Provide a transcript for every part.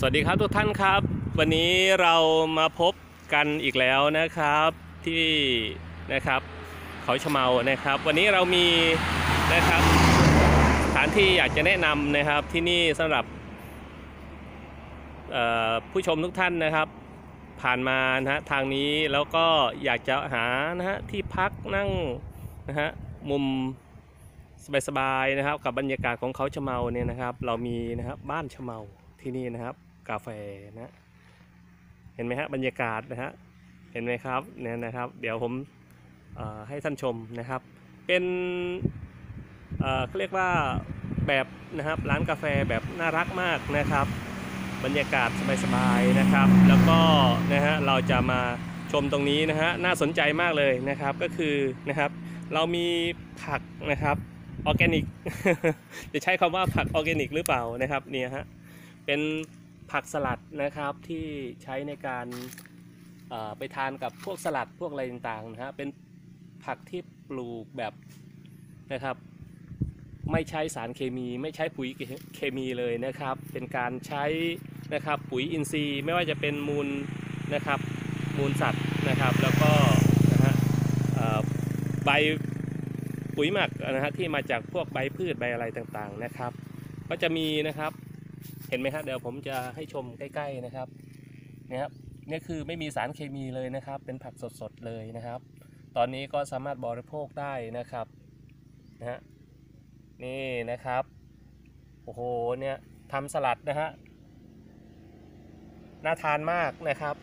วัสดีครับทุกท่านครับวันนี้เรามาพบกันอีกแล้วนะครับที่นะครับเขาชะเมานะครับวันนี้เรามีนะครับสถานที่อยากจะแนะนำนะครับที่นี่สำหรับผู้ชมทุกท่านนะครับผ่านมานะฮะทางนี้แล้วก็อยากจะหานะฮะที่พักนั่งนะฮะมุมสบายๆนะครับกับบรรยากาศของเขาชะเมาเนี่ยนะครับเรามีนะครับบ้านชะเมาที่นี่นะครับกาแฟนะเห็นไหมฮะบรรยากาศนะฮะเห็นไหมครับเนี่ยนะครับเดี๋ยวผมให้ท่านชมนะครับเป็นเขาเรียกว่าแบบนะครับร้านกาแฟแบบน่ารักมากนะครับบรรยากาศสบายๆนะครับแล้วก็นะฮะเราจะมาชมตรงนี้นะฮะน่าสนใจมากเลยนะครับก็คือนะครับเรามีผักนะครับออร์แกนิก จะใช้คำว่าผักออร์แกนิกหรือเปล่านะครับเนี่ยฮะเป็นผักสลัดนะครับที่ใช้ในการไปทานกับพวกสลัดพวกอะไรต่างๆนะฮะเป็นผักที่ปลูกแบบนะครับไม่ใช้สารเคมีไม่ใช้ปุ๋ยเคมีเลยนะครับเป็นการใช้นะครับปุ๋ยอินทรีย์ไม่ว่าจะเป็นมูลนะครับมูลสัตว์นะครับแล้วก็นะฮะใบปุ๋ยหมักนะฮะที่มาจากพวกใบพืชใบอะไรต่างๆนะครับก็จะมีนะครับเห็นไหมครับเดี๋ยวผมจะให้ชมใกล้ๆนะครับนี่ครับนี่คือไม่มีสารเคมีเลยนะครับเป็นผักสดๆเลยนะครับตอนนี้ก็สามารถบริโภคได้นะครับนะฮะนี่นะครับโอ้โหเนี่ยทำสลัดนะฮะน่าทานมากนะครับ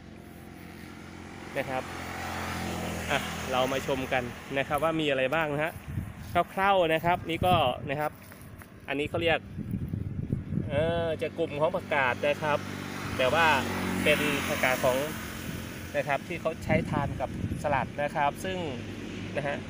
อ่ะเรามาชมกันนะครับว่ามีอะไรบ้างนะฮะคร่าวๆนะครับนี่ก็นะครับอันนี้เขาเรียกจะกลุ่มของผักกาดนะครับแต่ว่าเป็นผักกาดของนะครับที่เขาใช้ทานกับสลัดนะครับซึ่งนะฮะ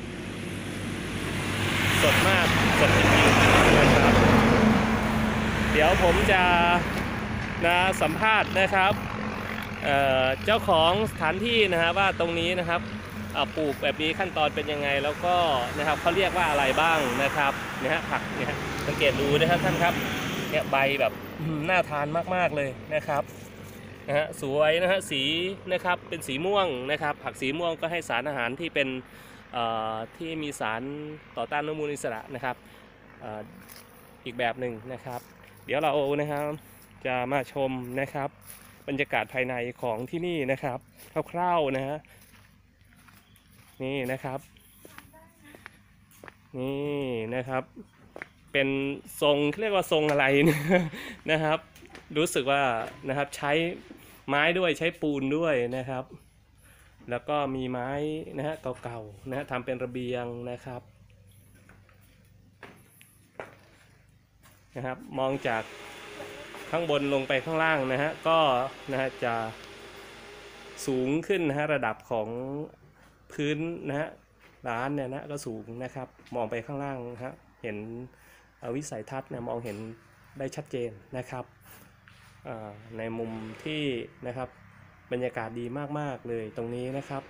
สดมากสดจริงๆนะครับเดี๋ยวผมจะนะสัมภาษณ์นะครับเจ้าของสถานที่นะฮะว่าตรงนี้นะครับปลูกแบบนี้ขั้นตอนเป็นยังไงแล้วก็นะครับเขาเรียกว่าอะไรบ้างนะครับเนี่ยฮะผักเนี่ยสังเกตดูนะครับท่านครับเนี่ยใบแบบน่าทานมากๆเลยนะครับนะฮะสวยนะฮะสีนะครับเป็นสีม่วงนะครับผักสีม่วงก็ให้สารอาหารที่เป็นที่มีสารต่อต้านอนุมูลอิสระนะครับอีกแบบหนึ่งนะครับเดี๋ยวเรานะครับจะมาชมนะครับบรรยากาศภายในของที่นี่นะครับคร่าวๆนะฮะนี่นะครับนี่นะครับเป็นทรงเรียกว่าทรงอะไรนะครับรู้สึกว่านะครับใช้ไม้ด้วยใช้ปูนด้วยนะครับแล้วก็มีไม้นะฮะเก่าๆนะฮะทำเป็นระเบียงนะครับมองจากข้างบนลงไปข้างล่างนะฮะก็นะฮะจะสูงขึ้นนะฮะระดับของพื้นนะฮะร้านเนี่ยนะก็สูงนะครับมองไปข้างล่างนะฮะเห็นวิสัยทัศน์เนี่ยมองเห็นได้ชัดเจนนะครับในมุมที่นะครับบรรยากาศดีมากๆเลยตรงนี้นะครับ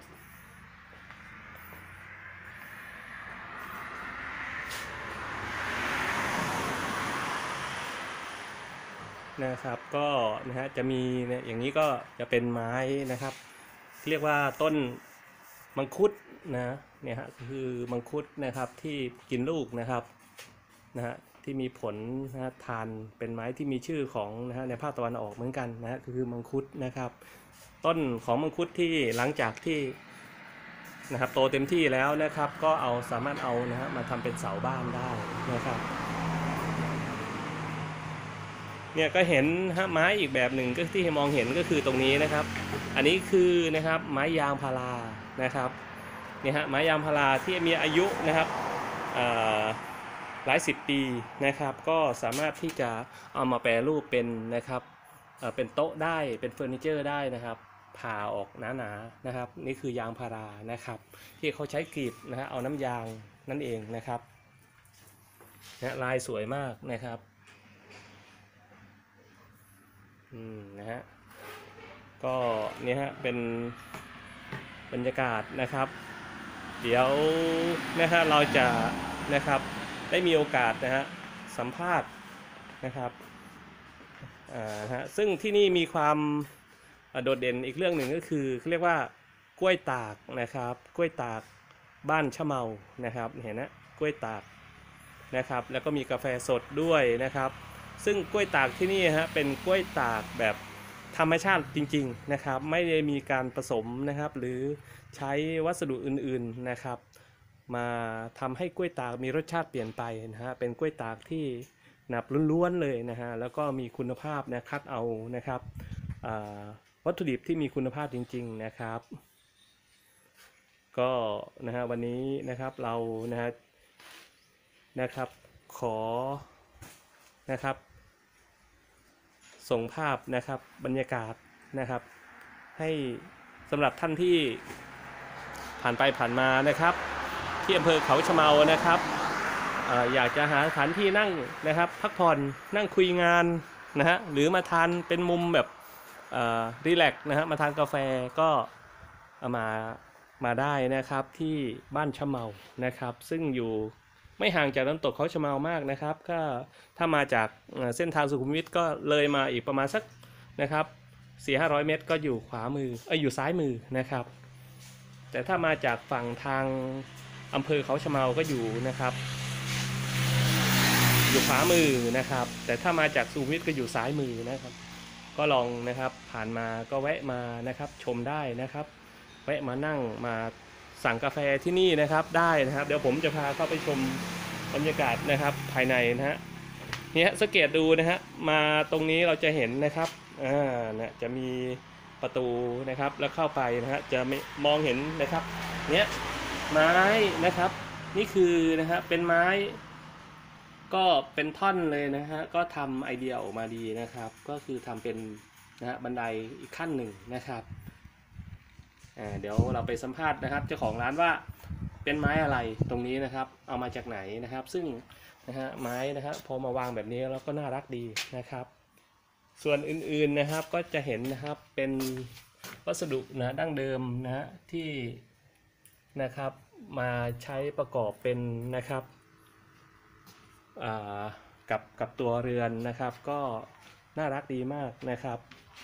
ก็นะฮะจะมีเนี่ยอย่างนี้ก็จะเป็นไม้นะครับเรียกว่าต้นมังคุดนะเนี่ยฮะคือมังคุดนะครับที่กินลูกนะครับนะฮะที่มีผลนะฮะทานเป็นไม้ที่มีชื่อของนะฮะในภาคตะวันออกเหมือนกันนะฮะคือมังคุดนะครับต้นของมังคุดที่หลังจากที่นะครับโตเต็มที่แล้วนะครับก็เอาสามารถเอานะฮะมาทำเป็นเสาบ้านได้นะครับเนี่ยก็เห็นไม้อีกแบบหนึ่งก็ที่มองเห็นก็คือตรงนี้นะครับอันนี้คือนะครับไม้ยางพารานะครับเนี่ยฮะไม้ยางพาราที่มีอายุนะครับหลายสิบปีนะครับก็สามารถที่จะเอามาแปรรูปเป็นนะครับเป็นโต๊ะได้เป็นเฟอร์นิเจอร์ได้นะครับผ่าออกหนาๆนะครับนี่คือยางพารานะครับที่เขาใช้กรีดนะฮะเอาน้ำยางนั่นเองนะครับนะลายสวยมากนะครับนะฮะก็เนี่ยฮะเป็นบรรยากาศนะครับเดี๋ยวนะฮะเราจะนะครับได้มีโอกาสนะฮะสัมภาษณ์นะครับฮะซึ่งที่นี่มีความโดดเด่นอีกเรื่องหนึ่งก็คือเรียกว่ากล้วยตากนะครับกล้วยตากบ้านชะเมานะครับเห็นนะกล้วยตากนะครับแล้วก็มีกาแฟสดด้วยนะครับซึ่งกล้วยตากที่นี่ฮะเป็นกล้วยตากแบบธรรมชาติจริงๆนะครับไม่ได้มีการผสมนะครับหรือใช้วัสดุอื่นๆนะครับมาทำให้กล้วยตากมีรสชาติเปลี่ยนไปนะฮะเป็นกล้วยตากที่หนับล้วนๆเลยนะฮะแล้วก็มีคุณภาพนะคัดเอานะครับวัตถุดิบที่มีคุณภาพจริงๆนะครับก็นะฮะวันนี้นะครับเรานะครับขอนะครับส่งภาพนะครับบรรยากาศนะครับให้สำหรับท่านที่ผ่านไปผ่านมานะครับที่อำเภอเขาชะเมานะครับอยากจะหาสถานที่นั่งนะครับพักผ่อนนั่งคุยงานนะฮะหรือมาทานเป็นมุมแบบรีแลกซ์นะฮะมาทานกาแฟก็มาได้นะครับที่บ้านชะเมานะครับซึ่งอยู่ไม่ห่างจากน้ำตกเขาชะเมามากนะครับก็ถ้ามาจากเส้นทางสุขุมวิทก็เลยมาอีกประมาณสักนะครับ400-500 เมตรก็อยู่ขวามืออยู่ซ้ายมือนะครับแต่ถ้ามาจากฝั่งทางอำเภอเขาชะเมาก็อยู่นะครับอยู่ขวามือนะครับแต่ถ้ามาจากสุขุมวิทก็อยู่ซ้ายมือนะครับก็ลองนะครับผ่านมาก็แวะมานะครับชมได้นะครับแวะมานั่งมาสั่งกาแฟที่นี่นะครับได้นะครับเดี๋ยวผมจะพาเข้าไปชมบรรยากาศนะครับภายในนะฮะเนี่ยสังเกตดูนะฮะมาตรงนี้เราจะเห็นนะครับเนี่ยจะมีประตูนะครับแล้วเข้าไปนะฮะจะไม่มองเห็นนะครับเนี่ยไม้นะครับนี่คือนะฮะเป็นไม้ก็เป็นท่อนเลยนะฮะก็ทำไอเดียออกมาดีนะครับก็คือทำเป็นนะฮะบันไดอีกขั้นหนึ่งนะครับเดี๋ยวเราไปสัมภาษณ์นะครับเจ้าของร้านว่าเป็นไม้อะไรตรงนี้นะครับเอามาจากไหนนะครับซึ่งนะฮะไม้นะครับพอมาวางแบบนี้แล้วก็น่ารักดีนะครับส่วนอื่นๆนะครับก็จะเห็นนะครับเป็นวัสดุนะดั้งเดิมนะฮะที่นะครับมาใช้ประกอบเป็นนะครับกับตัวเรือนนะครับก็น่ารักดีมากนะครับ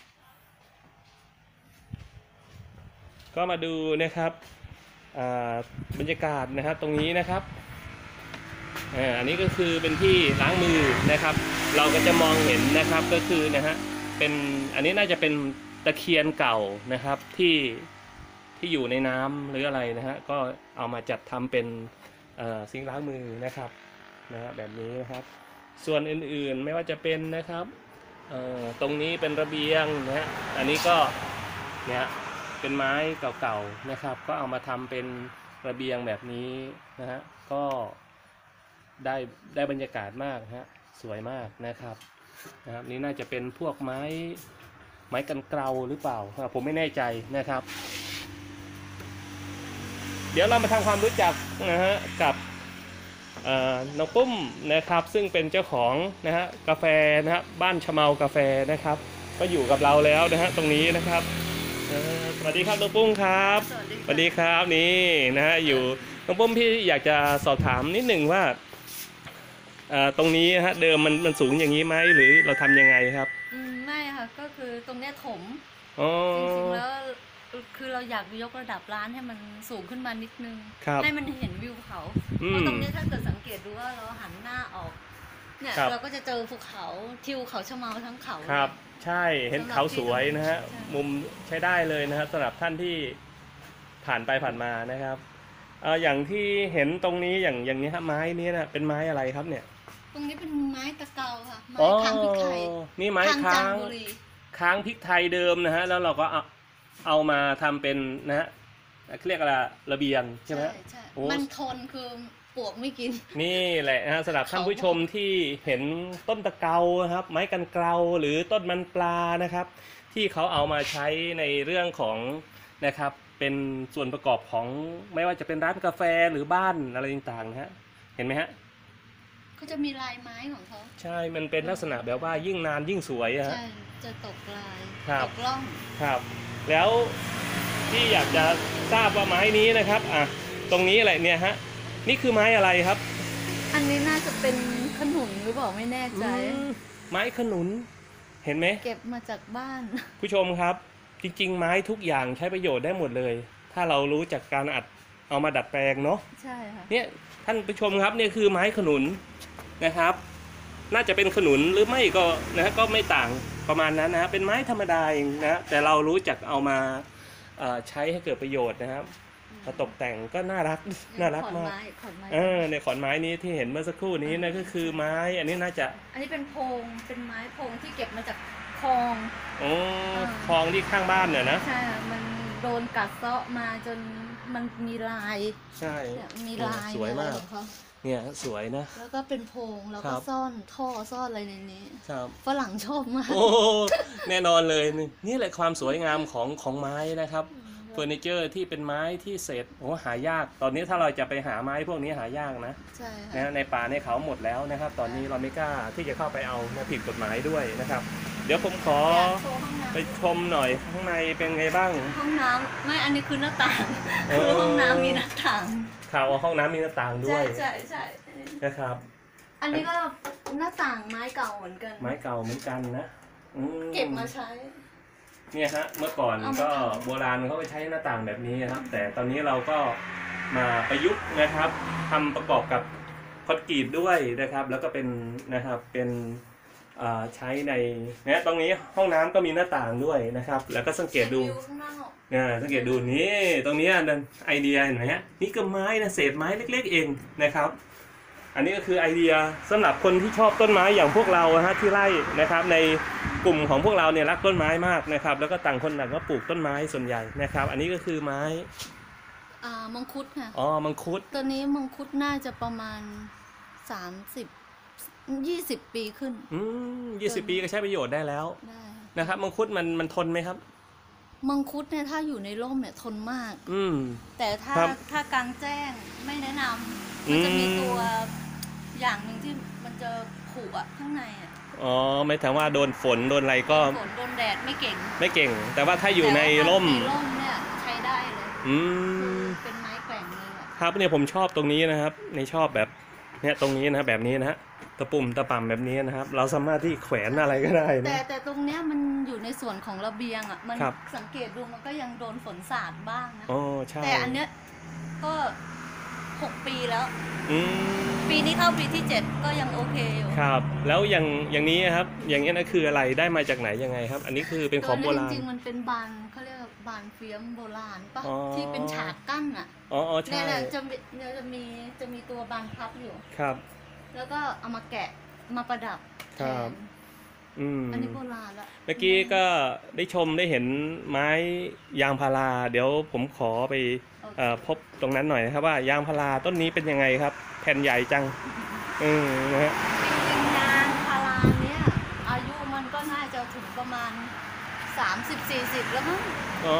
ก็มาดูนะครับบรรยากาศนะครับตรงนี้นะครับอันนี้ก็คือเป็นที่ล้างมือนะครับเราก็จะมองเห็นนะครับก็คือนะฮะเป็นอันนี้น่าจะเป็นตะเคียนเก่านะครับที่อยู่ในน้ำหรืออะไรนะฮะก็เอามาจัดทำเป็นซิงค์ล้างมือนะครับแบบนี้นะครับส่วนอื่นๆไม่ว่าจะเป็นนะครับตรงนี้เป็นระเบียงนะฮะอันนี้ก็เนี่ยเป็นไม้เก่าๆนะครับก็เอามาทำเป็นระเบียงแบบนี้นะฮะก็ได้บรรยากาศมากฮะสวยมากนะครับนี่น่าจะเป็นพวกไม้กันเกลาหรือเปล่าผมไม่แน่ใจนะครับเดี๋ยวเรามาทำความรู้จักนะฮะกับน้องปุ้มนะครับซึ่งเป็นเจ้าของนะฮะกาแฟนะฮะบ้านชะเมากาแฟนะครับก็อยู่กับเราแล้วนะฮะตรงนี้นะครับสวัสดีครับน้องปุ้มครับสวัสดีครับนี่นะฮะอยู่น้องปุ้มพี่อยากจะสอบถามนิดหนึ่งว่าตรงนี้ฮะเดิมมันสูงอย่างนี้ไหมหรือเราทำยังไงครับไม่ค่ะก็คือตรงนี้ถมจริงๆแล้วคือเราอยากยกระดับร้านให้มันสูงขึ้นมานิดนึงให้มันเห็นวิวเขาเพราะตรงนี้ถ้าเกิดสังเกตดูว่าเราหันหน้าออกเนี่ยเราก็จะเจอภูเขาทิวเขาชะเมาทั้งเขาครับใช่เห็นเขาสวยนะฮะมุมใช้ได้เลยนะครับสำหรับท่านที่ผ่านไปผ่านมานะครับอย่างที่เห็นตรงนี้อย่างนี้ครับไม้นี้นะเป็นไม้อะไรครับเนี่ยตรงนี้เป็นไม้ตะเกาค่ะไม้ค้างพริกไทยนี่ไม้ค้างพริกไทยเดิมนะฮะแล้วเราก็เอามาทำเป็นนะฮะเรียกอะไรระเบียงใช่ไหมใช่มันทนคือปวกไม่กินนี่แหละนะฮะสำหรับท่านผู้ชมที่เห็นต้นตะเกาครับไม้กันเกลาหรือต้นมันปลานะครับที่เขาเอามาใช้ในเรื่องของนะครับเป็นส่วนประกอบของไม่ว่าจะเป็นร้านกาแฟหรือบ้านอะไรต่างๆนะฮะเห็นไหมฮะเขาจะมีลายไม้ของเขาใช่มันเป็นลักษณะแบบว่ายิ่งนานยิ่งสวยฮะใช่จะตกลายตกล่องครับแล้วที่อยากจะทราบว่าไม้นี้นะครับตรงนี้อะไรเนี่ยฮะนี่คือไม้อะไรครับอันนี้น่าจะเป็นขนุนหรือเปล่าไม่แน่ใจไม้ขนุนเห็นไหมเก็บมาจากบ้านผู้ชมครับจริงๆไม้ทุกอย่างใช้ประโยชน์ได้หมดเลย ถ้าเรารู้จักการเอามาดัดแปลงเนาะใช่ค่ะเนี่ยท่านผู้ชมครับเนี่ยคือไม้ขนุนนะครับ น่าจะเป็นขนุนหรือไม่ก็นะก็ไม่ต่างประมาณนั้นนะเป็นไม้ธรรมดาเองนะแต่เรารู้จักเอามาใช้ให้เกิดประโยชน์นะครับตกแต่งก็น่ารักมากในขอนไม้นี้ที่เห็นเมื่อสักครู่นี้นะก็คือไม้อันนี้น่าจะอันนี้เป็นโพงเป็นไม้โพงที่เก็บมาจากคลองคลองที่ข้างบ้านเนี่ยนะใช่มันโดนกัดเซาะมาจนมันมีลายใช่มีลายสวยมากเนี่ยสวยนะแล้วก็เป็นโพงแล้วก็ซ่อนท่อซ่อนอะไรในนี้ฝรั่งชอบมากโอ้แน่นอนเลยนี่แหละความสวยงามของไม้นะครับเฟอร์นิเจอร์ที่เป็นไม้ที่เศษหายากตอนนี้ถ้าเราจะไปหาไม้พวกนี้หายากนะใช่นะในป่าในเขาหมดแล้วนะครับตอนนี้เราไม่กล้าที่จะเข้าไปเอาผิดกฎหมายด้วยนะครับเดี๋ยวผมขอไปชมหน่อยข้างในเป็นไงบ้างห้องน้ำไม่อันนี้คือหน้าต่างคือห้องน้ำมีหน้าต่างข่าวว่าห้องน้ำมีหน้าต่างด้วยใช่นะครับอันนี้ก็หน้าต่างไม้เก่าเหมือนกันไม้เก่าเหมือนกันนะเก็บมาใช้เนี่ยฮะเมื่อก่อนก็โบราณเขาไปใช้หน้าต่างแบบนี้ครับแต่ตอนนี้เราก็มาประยุกต์นะครับทำประกอบกับคอนกรีตด้วยนะครับแล้วก็เป็นนะครับเป็นใช้ในเนี่ยตรงนี้ห้องน้ำก็มีหน้าต่างด้วยนะครับแล้วก็สังเกตดูสังเกตดูนี่ตรงนี้ไอเดียเห็นไหมฮะนี่ก็ไม้นะเศษไม้เล็กๆเองนะครับอันนี้ก็คือไอเดียสำหรับคนที่ชอบต้นไม้อย่างพวกเราฮะที่ไร่นะครับในกลุ่มของพวกเราเนี่ยรักต้นไม้มากนะครับแล้วก็ต่างคนต่างก็ปลูกต้นไม้ส่วนใหญ่นะครับอันนี้ก็คือไม้มังคุดค่ะมังคุดตัวนี้มังคุดน่าจะประมาณ20 ปีขึ้น 20 ปีก็ใช้ประโยชน์ได้แล้วนะครับมังคุดมันทนไหมครับมังคุดเนี่ยถ้าอยู่ในร่มเนี่ยทนมากแต่ถ้ากลางแจ้งไม่แนะนำมันจะมีตัวอย่างหนึ่งที่มันจะผุข้างในไม่ถึงว่าโดนฝนโดนอะไรก็ฝนโดนแดดไม่เก่งแต่ว่าถ้าอยู่ในร่มเนี่ยใช้ได้เลยเป็นไม้แกว่งเลยครับเนี่ยผมชอบตรงนี้นะครับในชอบแบบเนี่ยตรงนี้นะแบบนี้นะฮะตะปุ่มตะป่ำแบบนี้นะครับเราสามารถที่แขวนอะไรก็ได้นะแต่ตรงเนี้ยมันอยู่ในส่วนของระเบียงมันสังเกตดูมันก็ยังโดนฝนสาดบ้างนะใช่แต่อันเนี้ยก็6 ปีแล้วปีนี้เข้าปีที่7ก็ยังโอเคอยู่ครับแล้วอย่างนี้ครับอย่างนี้นะคืออะไรได้มาจากไหนยังไงครับอันนี้คือเป็นของโบราณจริงๆมันเป็นบานเขาเรียกบานเฟียมโบราณป่ะที่เป็นฉากกั้นใช่เนี่ยจะมีตัวบานพับอยู่ครับแล้วก็เอามาแกะมาประดับแทนอันนี้โบราณละเมื่อกี้ก็ได้เห็นไม้ยางพาราเดี๋ยวผมขอไปพบตรงนั้นหน่อยนะครับว่ายางพาราต้นนี้เป็นยังไงครับแผ่นใหญ่จังนะฮะยางพาราเนี้ยอายุมันก็น่าจะถึงประมาณ30-40แล้วมั้ง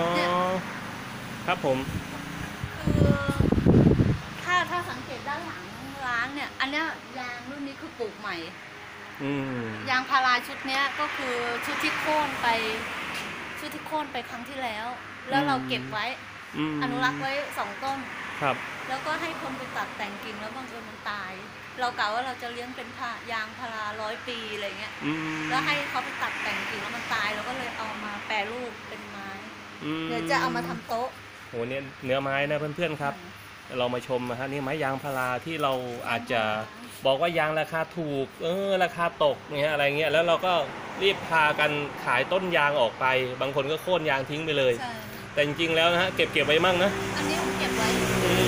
ครับผมคือถ้าสังเกตด้านหลังร้านเนี่ยอันเนี้ยยางรุ่นนี้คือปลูกใหม่ยางพาราชุดเนี้ยก็คือชุดที่โค่นไปครั้งที่แล้วเราเก็บไว้อนุรักษ์ไว้2 ต้นครับแล้วก็ให้คนไปตัดแต่งกิ่งแล้วบางเอิญมันตายเรากะว่าเราจะเลี้ยงเป็นยางพารา100 ปีอะไรเงี้ยแล้วให้เขาไปตัดแต่งกิ่งแล้วมันตายเราก็เลยเอามาแปรรูปเป็นไม้เดี๋ยวจะเอามาทำโต๊ะโหเนี่ยเนื้อไม้นะเพื่อนๆครับเรามาชมนะฮะนี่ไม้ยางพาราที่เราอาจจะบอกว่ายางราคาถูกราคาตกเนี่ยอะไรเงี้ยแล้วเราก็รีบพากันขายต้นยางออกไปบางคนก็โค่นยางทิ้งไปเลยแต่จริงๆแล้วนะฮะเก็บไว้มั่งนะอันนี้ผมเก็บไว้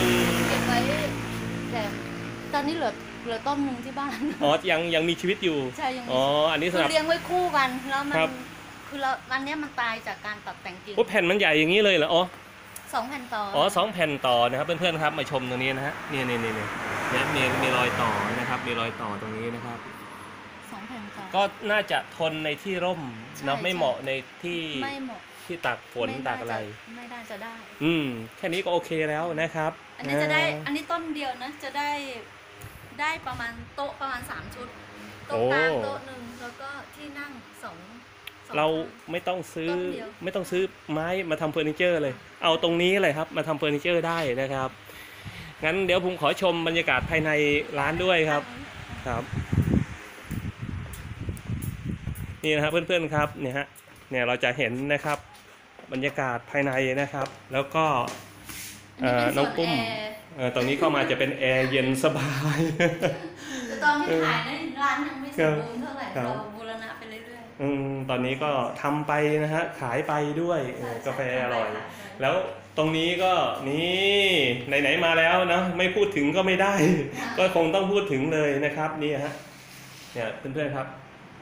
แต่ตอนนี้เหลือต้นนึงที่บ้านยังมีชีวิตอยู่ใช่ยังอันนี้สำหรับเลี้ยงไว้คู่กันแล้วมันคืออันนี้มันตายจากการตัดแต่งกิ่งแผ่นมันใหญ่อย่างนี้เลยเหรอ 2 แผ่นต่อ 2 แผ่นต่อนะครับเพื่อนๆครับมาชมตรงนี้นะฮะนี่มีรอยต่อนะครับมีรอยต่อตรงนี้นะครับ 2 แผ่นต่อก็น่าจะทนในที่ร่มนะไม่เหมาะในที่ไม่เหมาะที่ตากฝนตากอะไรไม่ได้จะได้แค่นี้ก็โอเคแล้วนะครับอันนี้จะได้อันนี้ต้นเดียวนะจะได้ประมาณโต๊ะประมาณ3 ชุดโต๊ะกลางโต๊ะนึงแล้วก็ที่นั่ง2 เราไม่ต้องซื้อไม้มาทำเฟอร์นิเจอร์เลยเอาตรงนี้เลยครับมาทำเฟอร์นิเจอร์ได้นะครับงั้นเดี๋ยวผมขอชมบรรยากาศภายในร้านด้วยครับนี่นะครับเพื่อนๆครับเนี่ยฮะเนี่ยเราจะเห็นนะครับบรรยากาศภายในนะครับ แล้วก็น้องปุ้มตรงนี้เข้ามาจะเป็นแอร์เย็นสบายแต่ตอนที่ขายนั้นร้านยังไม่สมบูรณ์เท่าไหร่เราบูรณะไปเรื่อยๆตอนนี้ก็ทำไปนะฮะขายไปด้วยกาแฟอร่อย แล้วตรงนี้ก็นี่ไหนๆมาแล้วนะไม่พูดถึงก็ไม่ได้ ก็คงต้องพูดถึงเลยนะครับนี่ฮะเนี่ยเพื่อนๆครับ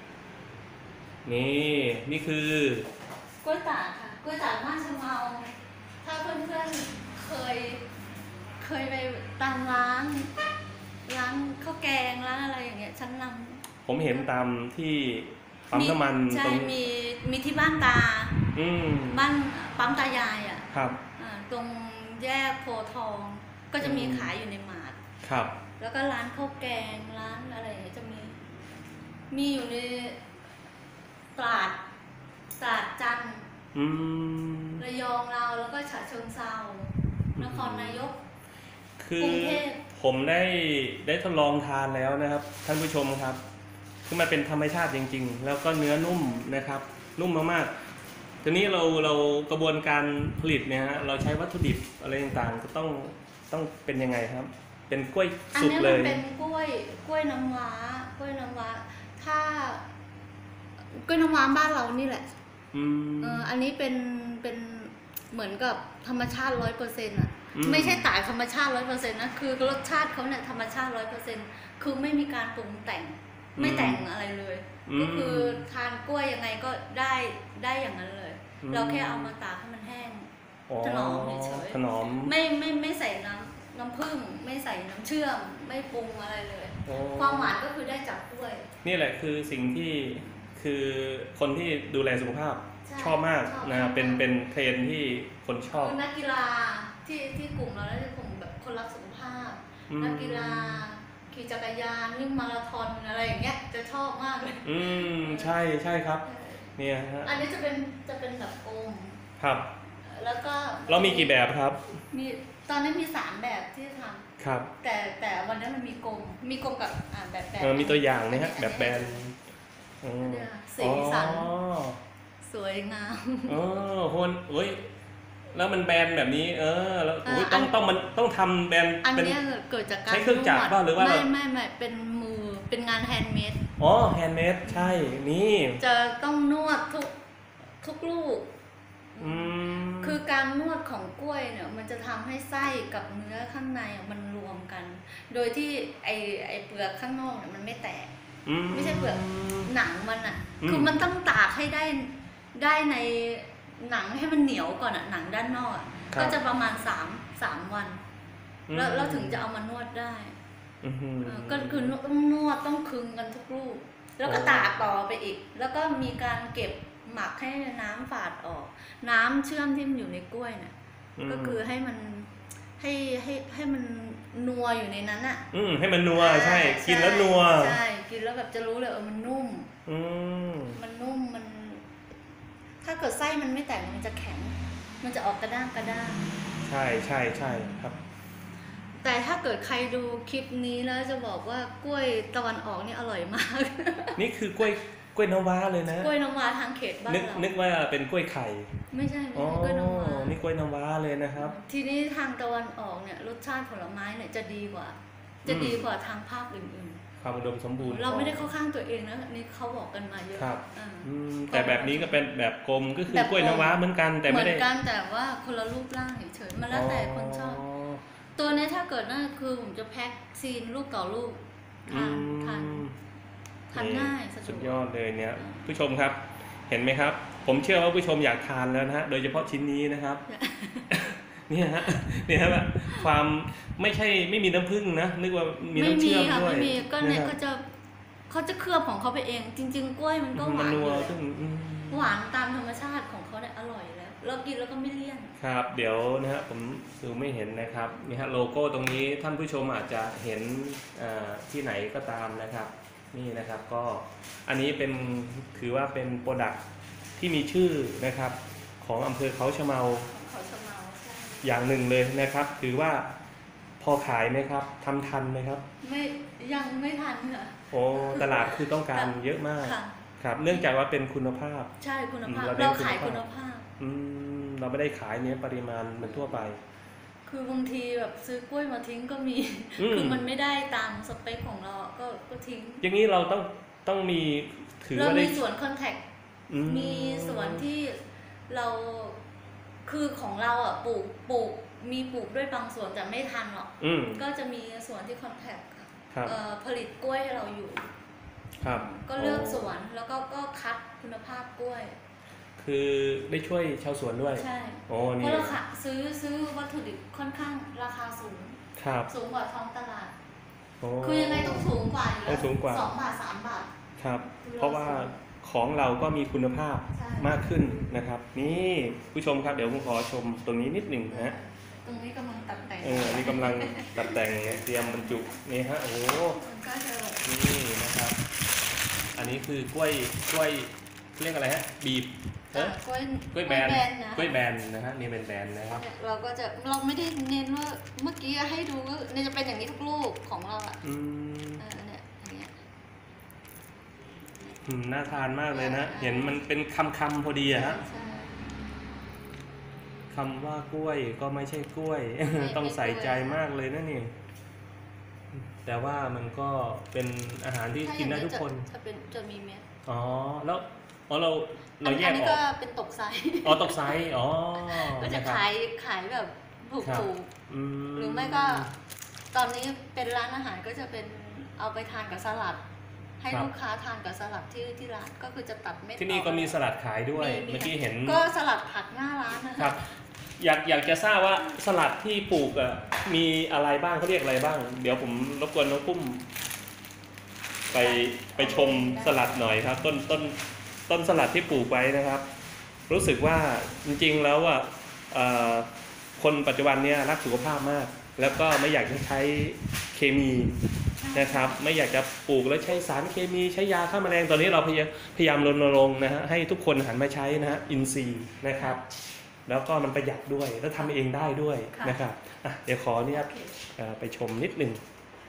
นี่คือกล้วยตากค่ะกล้วยตากบ้านชะเมาถ้าเพื่อนๆเคยไปตามร้านข้าวแกงร้านอะไรอย่างเงี้ยชั้นนำผมเห็นตามที่ปั๊มน้ำมันใช่มีที่บ้านตาบ้านปั๊มตายายอ่ะครับตรงแยกโพทองก็จะมีขายอยู่ในมาร์ทครับแล้วก็ร้านข้าวแกงร้านอะไรอย่างเงี้ยจะมีอยู่ในตราดจันทร์ระยองเราแล้วก็ฉะเชิงเทรานครนายกคือผมได้ทดลองทานแล้วนะครับท่านผู้ชมครับคือมันเป็นธรรมชาติจริงๆแล้วก็เนื้อนุ่มนะครับนุ่มมากๆทีนี้เรากระบวนการผลิตเนี่ยฮะเราใช้วัตถุดิบอะไรต่างๆก็ต้องเป็นยังไงครับเป็นกล้วยสุกเลยอันนี้มันเป็นกล้วยน้ำว้าถ้ากล้วยน้ำว้าบ้านเรานี่แหละอันนี้เป็นเหมือนกับธรรมชาติ 100% อ่ะไม่ใช่ตากธรรมชาติ 100% นะคือรสชาติเขาเนี่ยธรรมชาติ 100% คือไม่มีการปรุงแต่งไม่แต่งอะไรเลยก็คือทานกล้วยยังไงก็ได้อย่างนั้นเลยเราแค่เอามาตากให้มันแห้งถนอมเฉยๆไม่ใส่น้ำผึ้งไม่ใส่น้ำเชื่อมไม่ปรุงอะไรเลยความหวานก็คือได้จากกล้วยนี่แหละคือสิ่งที่คือคนที่ดูแลสุขภาพชอบมากนะเป็นเทรนที่คนชอบนักกีฬาที่กลุ่มเราแล้วจะกลุ่มแบบคนรักสุขภาพนักกีฬาขี่จักรยานวิ่งมาราธอนอะไรอย่างเงี้ยจะชอบมากเลยใช่ครับเนี่ยฮะอันนี้จะเป็นแบบกลมครับแล้วก็เรามีกี่แบบครับมีตอนนี้มี3แบบที่ทำครับแต่วันนี้มันมีกลมกับแบบมีตัวอย่างนะฮะแบบแบนสีสันสวยงามคนแล้วมันแบนแบบนี้แล้วต้องทำแบนอันนี้เกิดจากการใช้เครื่องจักรป่ะหรือว่าไม่เป็นมือเป็นงานแฮนด์เมดแฮนด์เมดใช่นี่จะต้องนวดทุกลูกคือการนวดของกล้วยเนี่ยมันจะทำให้ไส้กับเนื้อข้างในมันรวมกันโดยที่ไอเปลือกข้างนอกเนี่ยมันไม่แตกไม่ใช่เปลือกหนังมันอ่ะคือมันต้องตากให้ได้ในหนังให้มันเหนียวก่อนอ่ะหนังด้านนอกก็จะประมาณ3 วันแล้วถึงจะเอามานวดได้ก็คือต้องนวดต้องคึงกันทุกลูกแล้วก็ตากต่อไปอีกแล้วก็มีการเก็บหมักให้น้ำฝาดออกน้ำเชื่อมที่มันอยู่ในกล้วยเนี่ยก็คือให้มันให้มันนัวอยู่ในนั้นอ่ะให้มันนัวใช่กินแล้วนัวใช่กินแล้วแบบจะรู้เลยมันนุ่มมันนุ่มมันถ้าเกิดไส้มันไม่แตกมันจะแข็งมันจะออกกระด้างใช่ครับแต่ถ้าเกิดใครดูคลิปนี้แล้วจะบอกว่ากล้วยตะวันออกนี่อร่อยมากนี่คือกล้วยน้ำว้าเลยนะกล้วยน้ำว้าทางเขตบ้านเรานึกว่าเป็นกล้วยไข่ไม่ใช่กล้วยน้ำว้านี่กล้วยน้ำว้าเลยนะครับทีนี้ทางตะวันออกเนี่ยรสชาติผลไม้เนี่ยจะดีกว่าทางภาคอื่นๆความอุดมสมบูรณ์เราไม่ได้เข้าข้างตัวเองนะนี่เขาบอกกันมาเยอะครับแต่แบบนี้ก็เป็นแบบกลมก็คือกล้วยน้ำว้าเหมือนกันแต่ไม่ได้เหมือนกันแต่ว่าคนละรูปร่างเฉยๆมันแล้วแต่คนชอบตัวนี้ถ้าเกิดนั่นคือผมจะแพ็คซีนลูกต่อลูกทานง่ายสุดยอดเลยเนี่ยผู้ชมครับเห็นไหมครับผมเชื่อว่าผู้ชมอยากทานแล้วนะฮะโดยเฉพาะชิ้นนี้นะครับเนี่ยฮะความไม่มีน้ำผึ้งนะนึกว่ามีน้ำเชื่อมด้วยไม่มีก็เนี่ยเขาจะเคลือบของเขาไปเองจริงๆกล้วยมันก็หวานอยู่หวานตามธรรมชาติของเขาเนี่ยอร่อยแล้วเรากินแล้วก็ไม่เลี่ยนครับเดี๋ยวนะฮะผมดูไม่เห็นนะครับนี่ฮะโลโก้ตรงนี้ท่านผู้ชมอาจจะเห็นที่ไหนก็ตามนะครับนี่นะครับก็อันนี้ถือว่าเป็นโปรดักต์ที่มีชื่อนะครับของอำเภอเขาชะเมาอย่างหนึ่งเลยนะครับถือว่าพอขายไหมครับทำทันไหมครับยังไม่ทันค่ะตลาดคือต้องการเยอะมากครับเนื่องจากว่าเป็นคุณภาพใช่คุณภาพเราเราเน้นคุณภาพขายคุณภาพเราไม่ได้ขายเนี้ยปริมาณเหมันทั่วไปคือบางทีแบบซื้อกล้วยมาทิ้งก็มีอืมคือมันไม่ได้ตามสเปคของเราก็ทิ้งอย่างนี้เราต้องมีถือเราว่าได้มีสวนคอนแทค มีสวนที่เราคือของเราอ่ะปลูกมีปลูกด้วยบางส่วนแต่ไม่ทันหรอก ก็จะมีสวนที่คอนแทคผลิตกล้วยให้เราอยู่ครับก็เลือกสวนแล้วก็คัดคุณภาพกล้วยคือได้ช่วยชาวสวนด้วยใช่โอ้เพนี่ราะเราซื้อวัตถุดิบค่อนข้างราคาสูงครับสูงกว่าท้องตลาดโอ้คือยังไงต้องสูงกว่าอยู่แล้วต้องสูงกว่า 2 บาท 3 บาทครับคือเราเพราะว่าของเราก็มีคุณภาพใช่มากขึ้นนะครับ นี่ผู้ชมครับเดี๋ยวผมขอชมตรงนี้นิดหนึ่งนะฮะตรงนี้กำลังตัดแต่งนี่กำลังตัดแต่งเตรียมบรรจุนี่ฮะโอ้โหมันก็จะแบบนี่นะครับ อันนี้คือกล้วยเรียกอะไรฮะบีบกล้วยกล้วยแบนนะกล้วยแบนนะฮะนี่เป็นแบนนะครับเราไม่ได้เน้นว่าเมื่อกี้ให้ดูก็เนี่ยจะเป็นอย่างนี้ทุกลูกของเราอ่ะ เนี่ยอย่างเงี้ยน่าทานมากเลยนะ เห็นมันเป็นคำพอดีอะฮะใช่คำว่ากล้วยก็ไม่ใช่กล้วย ต้องใส่ใจมากเลยนะนี่ แต่ว่ามันก็เป็นอาหารที่กินได้ทุกคนจะมีเม็ดอ๋อ แล้วเราแยอักนนี้ออก็กเป็นตกไซส์อ๋อตกไซส์อ๋อก็จะนะครับขายแบบถูครับก หรือไม่ก็ ตอนนี้เป็นร้านอาหารก็จะเป็นเอาไปทานกับสลัด ให้ลูกค้าทานกับสลัดที่ร้านก็คือจะตัดเม็ดที่นี่ก็มีสลัดขายด้วย เมื่อกี้เห็นก็สลัดผักหน้าร้านนะคะครับ อยากจะทราบว่าสลัดที่ปลูกอ่ะมีอะไรบ้างเขาเรียกอะไรบ้าง เดี๋ยวผมรบกวนน้องปุ้มไปชมสลัดหน่อยครับ ต้นสลัดที่ปลูกไว้นะครับ รู้สึกว่าจริงๆแล้วอ่ะคนปัจจุบันเนี้ยรักสุขภาพมาก แล้วก็ไม่อยากจะใช้เคมีนะครับ ไม่อยากจะปลูกแล้วใช้สารเคมีใช้ยาฆ่าแมลงตอนนี้เราพยายามรณรงค์นะฮะให้ทุกคนหันมาใช้นะฮะอินทรีย์นะครับ แล้วก็มันประหยัดด้วยแล้วทำเองได้ด้วยนะครับเดี๋ยวขอเนี่ยไปชมนิดหนึ่ง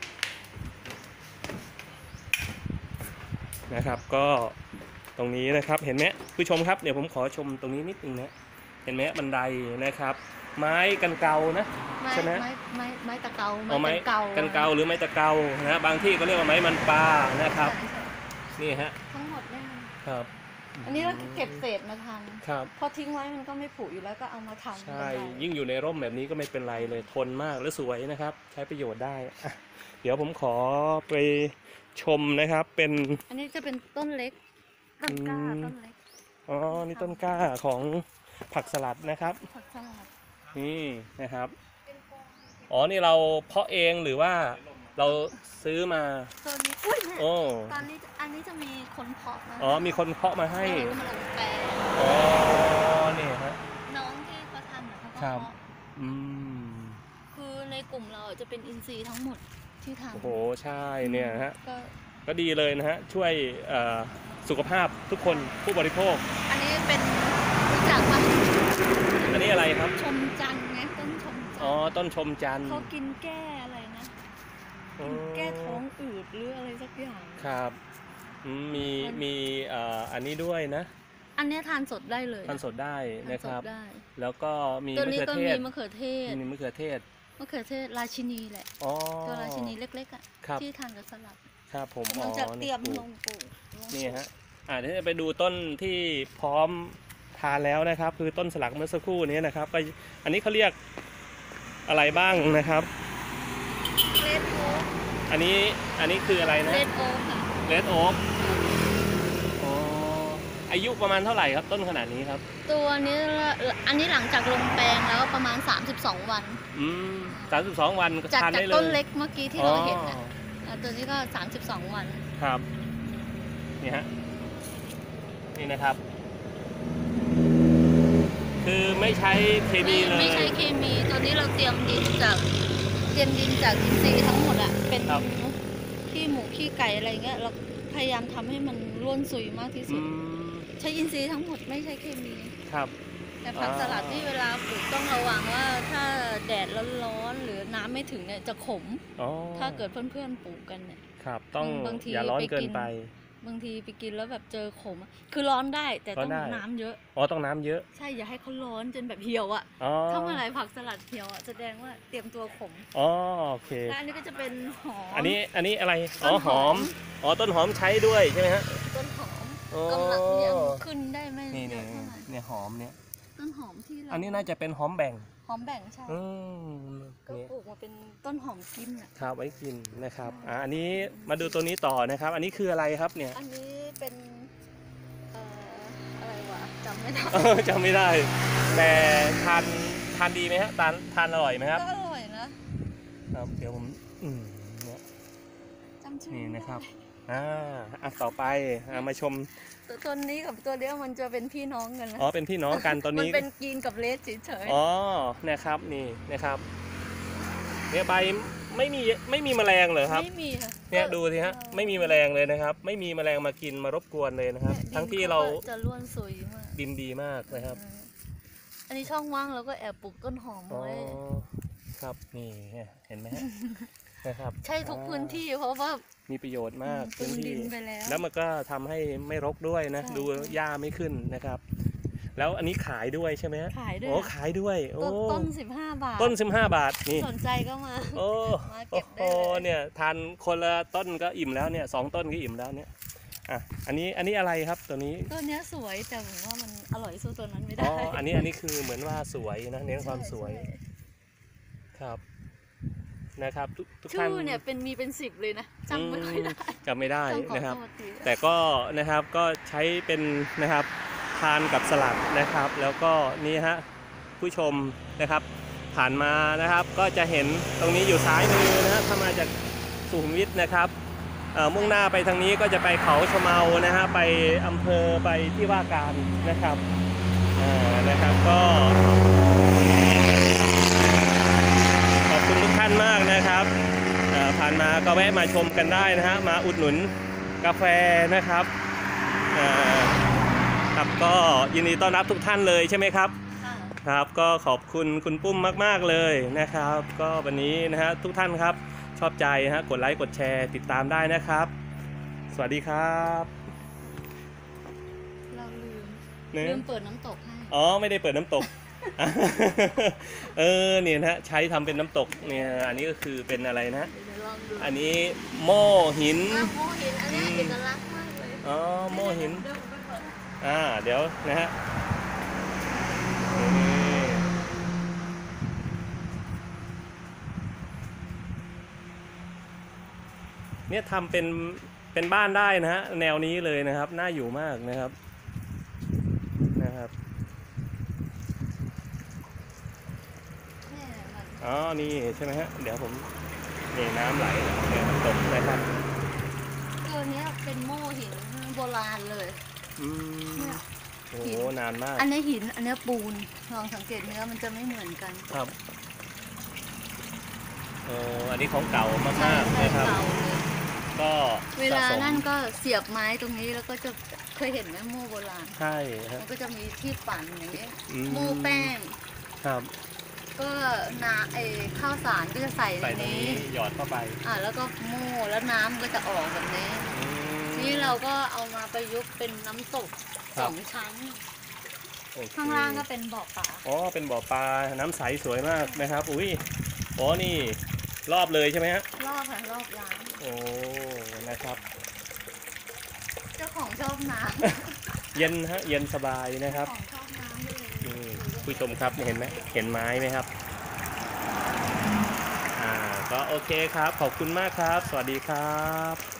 นะครับก็ตรงนี้นะครับเห็นไหมผู้ชมครับเดี๋ยวผมขอชมตรงนี้นิดหนึ่งนะเห็นไหมบันไดนะครับ ไม้กันเกานะใช่ไหมไม้ตะเกาไม้กันเกาหรือไม้ตะเกานะบางที่ก็เรียกว่าไม้มันปลานะครับนี่ฮะทั้งหมดเนี่ยครับอันนี้เราเก็บเศษมาทครับำพอทิ้งไว้มันก็ไม่ผุอยู่แล้วก็เอามาทำใช่ยิ่งอยู่ในร่มแบบนี้ก็ไม่เป็นไรเลยทนมากและสวยนะครับ ใช้ประโยชน์ได้เดี๋ยวผมขอไปชมนะครับเป็นอันนี้จะเป็นต้นเล็กต้นกล้าต้นเล็กอ๋อนี่ต้นกล้าของผักสลัดนะครับผักสลัดนี่นะครับอ๋อนี่เราเพาะเองหรือว่าเราซื้อมาตัวนี้อุ้ยโอ้ตอนนี้อันนี้จะมีคนเพาะมาอ๋อมีคนเพาะมาให้กำลังแปลอ๋อนี่ฮะน้องที่เขาทำนะเขาก็ครับเพาะอืมคือในกลุ่มเราจะเป็นอินทรีย์ทั้งหมดที่ทำโอ้โหใช่เนี่ยฮะก็ก็ดีเลยนะฮะช่วยสุขภาพทุกคนผู้บริโภคอันนี้เป็นรู้จักปะอันนี้อะไรครับชมจันทร์ไงต้นชมจันทร์อ๋อต้นชมจันทร์เขากินแก้อะไรนะอ๋อแก้ท้องอืดหรืออะไรสักอย่างครับมีอันนี้ด้วยนะอันเนี้ยทานสดได้เลยทานสดได้นะครับทาสดได้แล้วก็มีตัวมะนี้เขือก็เทมีศมะเขือเทศมีมะเขือเทศมะเขือเทศราชินีแหละอ๋อตัวราชินีเล็กๆอ่ะครับที่ทานกับสลัดครับผมเราจะเตรียมปลูลกงปลูกนี่ฮะเดี๋ยวจะไปดูต้นที่พร้อมทานแล้วนะครับ คือต้นสลักเมื่อสักครู่นี้นะครับก็อันนี้เขาเรียกอะไรบ้างนะครับเลดโอ๊กอันนี้คืออะไรนะเลดโอ๊กค่ะเรดโอ๊กอ๋ออายุประมาณเท่าไหร่ครับต้นขนาดนี้ครับตัวนี้อันนี้หลังจากลงแปลงแล้วประมาณ 32 วัน 32 วันก็จากทานได้เลยต้นเล็กเมื่อกี้ที่เราเห็นอ๋อตัวนี้ก็ 32 วันครับนี่ฮะนี่นะครับ คือไม่ใช้เคมีเลยไม่ใช้เคมีตัวนี้เราเตรียมดินจากอินทรีย์ทั้งหมดอ่ะเป็นครับขี้หมูขี้ไก่อะไรเงี้ยเราพยายามทำให้มันร่วนซุยมากที่สุด ใช้อินทรีย์ทั้งหมดไม่ใช้เคมีครับแต่ผักสลัดที่เวลาปลูกต้องระวังว่าถ้าแดดร้อนๆหรือน้ำไม่ถึงเนี่ยจะขมอ๋อถ้าเกิดเพื่อนๆปลูกกันเนี่ยครับต้องบางทีอย่าร้อนไปเกิกินนไปบางทีไปกินแล้วแบบเจอขมอะคือร้อนได้แต่ต้องน้ำเยอะอ๋อต้องน้ำเยอะใช่อย่าให้เขาร้อนจนแบบเหี่ยวอ่ะถ้าเมื่อไหร่ผักสลัดเหี่ยวอ่ะแสดงว่าเตรียมตัวขมอ๋อโอเคและอันนี้ก็จะเป็นหอมอันนี้อะไรอ๋อหอมอ๋อต้นหอมใช้ด้วยใช่ไหมฮะต้นหอมกำลังยังขึ้นได้ไม่นี่เยอะเท่าไหร่เนี่ยหอมเนี่ยต้นหอมที่เราอันนี้น่าจะเป็นหอมแบ่งใช่ก็ปลูกมาเป็นต้นหอมกินอ่ะครับไว้กินนะครับอันนี้มาดูตัวนี้ต่อนะครับอันนี้คืออะไรครับเนี่ยอันนี้เป็นอะไรวะจำไม่ได้จำไม่ได้แต่ทานดีไหมฮะทานอร่อยไหมครับก็อร่อยนะครับเดี๋ยวผมเนี่ยจำชื่อนี่นะครับต่อไปมาชมตัวนี้กับตัวเลี้ยวมันจะเป็นพี่น้องกันนะอ๋อเป็นพี่น้องกันตัวนี้มันเป็นกรีนกับเลสเฉยๆอ๋อนะครับนี่นะครับเนี่ยใบไม่มีแมลงเลยครับไม่มีค่ะเนี่ยดูสิฮะไม่มีแมลงเลยนะครับไม่มีแมลงมากินมารบกวนเลยนะครับทั้งที่เราจะล้วนสวยมากดินดีมากนะครับอันนี้ช่องว่างแล้วก็แอบปลูกต้นหอมไว้ครับนี่เห็นไหมนะครับใช่ทุกพื้นที่เพราะว่ามีประโยชน์มากพื้นที่แแล้วมันก็ทำให้ไม่รกด้วยนะดูหญ้าไม่ขึ้นนะครับแล้วอันนี้ขายด้วยใช่ไหมขายด้วยขายด้วยต้น15 บาทต้น15 บาทนี่สนใจก็มาเก็บได้เนี่ยทานคนละต้นก็อิ่มแล้วเนี่ย2 ต้นก็อิ่มแล้วเนี่ยอันนี้อะไรครับตัวนี้สวยแต่ผมว่ามันอร่อยสู้ตัวนั้นไม่ได้อันนี้คือเหมือนว่าสวยนะเน้นความสวยครับนะครับทุกท่านชื่อเนี่ยเป็น10เลยนะจำไม่ได้นะครับแต่ก็นะครับก็ใช้เป็นนะครับทานกับสลัดนะครับแล้วก็นี่ฮะผู้ชมนะครับผ่านมานะครับก็จะเห็นตรงนี้อยู่ซ้ายมือนะฮะถ้ามาจากสุขุมวิทนะครับมุ่งหน้าไปทางนี้ก็จะไปเขาชะเมานะฮะไปอำเภอไปที่ว่าการนะครับนะครับก็ขอบคุณทุกท่านมากนะครับผ่านมาก็แวะมาชมกันได้นะฮะมาอุดหนุนกาแฟนะครับครับก็ยินดีต้อนรับทุกท่านเลยใช่ไหมครับครับก็ขอบคุณคุณปุ้มมากๆเลยนะครับก็วันนี้นะฮะทุกท่านครับชอบใจนะฮะกดไลค์กดแชร์ติดตามได้นะครับสวัสดีครับเราลืมเปิดน้ำตกให้ไม่ได้เปิดน้ำตกเนี่ยนะใช้ทำเป็นน้ำตกเนี่ยอันนี้ก็คือเป็นอะไรนะอันนี้โม่หินอันนี้เอกลักษณ์มากเลยโม่หินเดี๋ยวนะฮะเนี่ยทำเป็นบ้านได้นะฮะแนวนี้เลยนะครับน่าอยู่มากนะครับนี่ใช่ไหมฮะเดี๋ยวผมนี่น้ำไหลเนี่ยตกนะครับตัวนี้เป็นโม่หินโบราณเลยโอ้นานมากอันนี้หินอันนี้ปูนลองสังเกตเนื้อมันจะไม่เหมือนกันครับอันนี้ของเก่ามากๆนะครับก็เวลานั่นก็เสียบไม้ตรงนี้แล้วก็จะเคยเห็นไหมโม่โบราณใช่มันก็จะมีที่ปั่นอย่างนี้โม่แป้งครับก็ข้าวสารก็จะใส่ในนี้หยอดเข้าไปแล้วก็โม่แล้วน้ำก็จะออกแบบนี้นี่เราก็เอามาประยุกต์เป็นน้ำตก2 ชั้นข้างล่างก็เป็นบ่อปลาเป็นบ่อปลาน้ำใสสวยมากนะครับนี่รอบเลยใช่ไหมฮะรอบค่ะรอบร้านนะครับเจ้าของชอบน้ำเย็นฮะเย็นสบายนะครับผู้ชมครับเห็นไหมเห็นไม้ไหมครับก็โอเคครับขอบคุณมากครับสวัสดีครับ